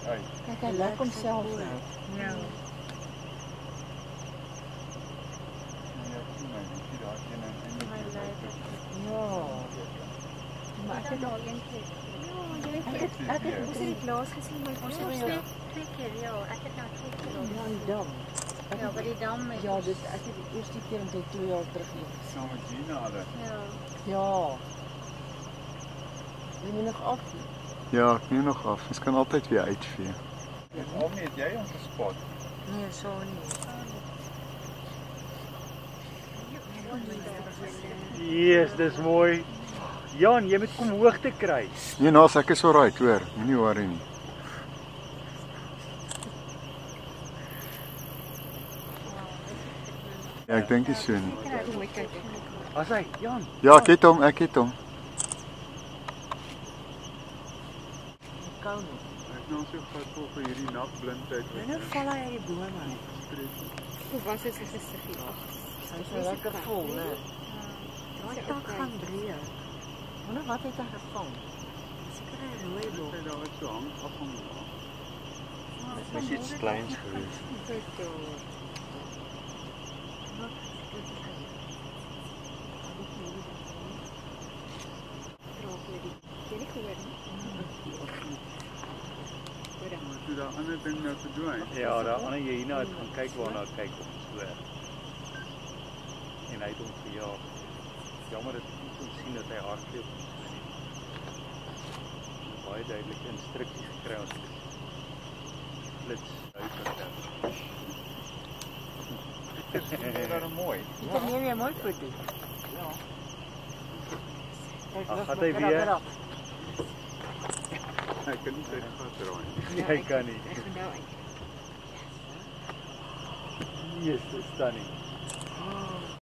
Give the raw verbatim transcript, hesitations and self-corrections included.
Ai. Kijk, hij lijkt homself nou. Ja. Ja. Maar ek het al een keer. Ja, jy ek het ek het ons het dit laas gesien maar ons het Ja. twee twee keer ja, ek het nou twee keer al. ja, die dam. Ek Ja, het- by die dam met Ja, dis ek het die eerste keer omtrent twee jaar terug hier. Saam met Gina hulle. ja. Ja. Jy moet nog af. Ja, ek neem nog af. Ons kan altyd weer uitvee. Al nie het jy ons gespot. Nee, so nie. Yes, dis mooi. Jan, jy moet kom hoogte kry. Nee, Nas, ek is alright, hoor. Moenie worry nie. Ja, ek dink dit so nie. As hy, Jan. Ja, ek het hom, ek het hom. Kou nie. Ek nou so vat vol vir hierdie nagblindheid. En nou val hy uit die bome uit. Hoe was dit sy gesiggie? Hy is nou lekker vol, né? Daai tak gaan breë. Wonder wat het hy gevang? Seker 'n rooi bok. Sy daar wat so hang afhang. Dis iets kleins geweest. Toe daai ander ding nou verdwyn. Ja, daar ander jy hierna het gaan kyk waarna ek kyk op die spoor. En hy het hom gejaag. Jammer dat ek nie kon sien dat hy hardloop. Baie duidelike instruksies gekry ons het flits uitgekom. Dit is daar mooi. Ek neem jy mooi foto. Ja. Ag, gaat hy weer? Ek kan nie sy gat draai. Nee, hy kan nie. Ek gaan nou uit. Yes, dis stunning.